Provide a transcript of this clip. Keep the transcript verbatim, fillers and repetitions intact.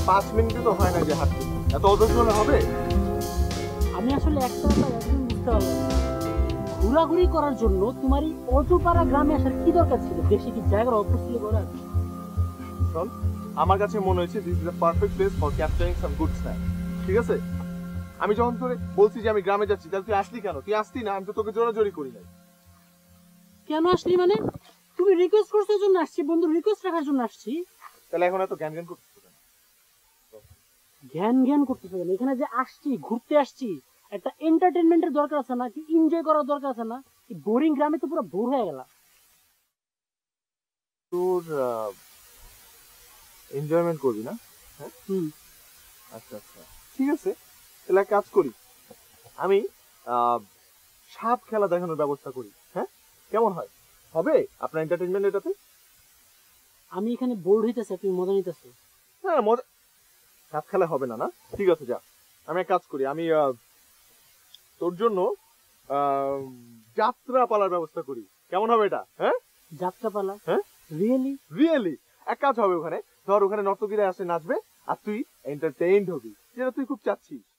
পাঁচ মিনিটে তো হয় না যে হাঁটতে, এত অধৈর্য হলে হবে? আমি আসলে একটা ব্যাপার এখন বুঝতে পারলাম না। ঘোরাঘুরি করার জন্য তোমার এই অজপাড়া গ্রামে আসার কি দরকার ছিল? দেশে কি জায়গার অল্প ছিল ঘোরার? শোন, আমার কাছে মনে হয়েছে this is a perfect place for capturing some good snack. ঠিক আছে, আমি যখন তোরে বলছি যে আমি গ্রামে যাচ্ছি, তাহলে তুই আসলি কেন? তুই আসতি না, আমি তো তোকে জোরাজোরি করি নাই। কেন আসলি মানে? তুমি রিকোয়েস্ট করছো জন্য আসছি, বন্ধু রিকোয়েস্ট রাখার জন্য আসছি। তাহলে এখন এত জ্ঞান জ্ঞান করছিস কেন? জ্ঞান জ্ঞান করতেছে কেন? এখানে যে আসছি, ঘুরতে আসছি, একটা এন্টারটেনমেন্টের দরকার আছে না? কি এনজয় করার দরকার আছে না? এই বোরিং গ্রামে তো পুরো বোর হয়ে গেলাম। তোর এনজয়মেন্ট করবি না? হ্যাঁ, হুম। আচ্ছা আচ্ছা, ঠিক আছে, তাহলে এক কাজ করি, আমি আহ, সাপ খেলা দেখানোর ব্যবস্থা করি। হ্যাঁ, কেমন হয়? হবে আপনার এন্টারটেনমেন্ট এটাতে? আমি এখানে বোর হইতেছে, তুমি মজা নিতেছো। হ্যাঁ, মজা। সাপ খেলা হবে না না? ঠিক আছে, যা, আমি এক কাজ করি, আমি আহ, তোর জন্য আহ, যাত্রা পালার ব্যবস্থা করি। কেমন হবে এটা? হ্যাঁ যাত্রাপালা? হ্যাঁ, রিয়েলি? রিয়েলি। এক কাজ হবে, ওখানে ধর ওখানে নর্তকীরা আসে নাচবে, আর তুই এন্টারটেইনড হবি, যেটা তুই খুব চাচ্ছিস।